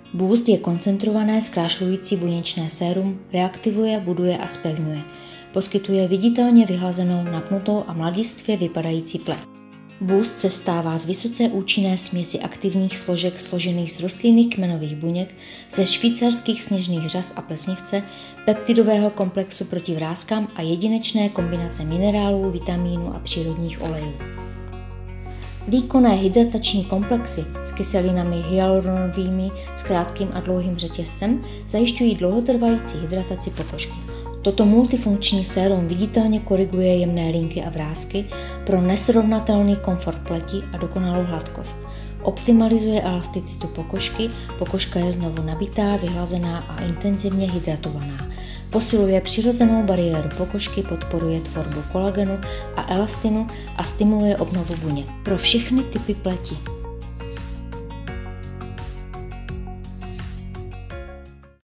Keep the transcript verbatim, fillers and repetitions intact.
Boost je koncentrované zkrášlující buněčné sérum, reaktivuje, buduje a zpevňuje. Poskytuje viditelně vyhlazenou, napnutou a mladistvě vypadající pleť. Boost se stává z vysoce účinné směsi aktivních složek složených z rostlinných kmenových buněk, ze švýcarských sněžných řas a plesnivce, peptidového komplexu proti vrázkám a jedinečné kombinace minerálů, vitamínů a přírodních olejů. Výkonné hydratační komplexy s kyselinami hyaluronovými s krátkým a dlouhým řetězcem zajišťují dlouhotrvající hydrataci pokožky. Toto multifunkční sérum viditelně koriguje jemné linky a vrásky pro nesrovnatelný komfort pleti a dokonalou hladkost. Optimalizuje elasticitu pokožky, pokožka je znovu nabitá, vyhlazená a intenzivně hydratovaná. Posiluje přirozenou bariéru pokožky, podporuje tvorbu kolagenu a elastinu a stimuluje obnovu buněk. Pro všechny typy pleti.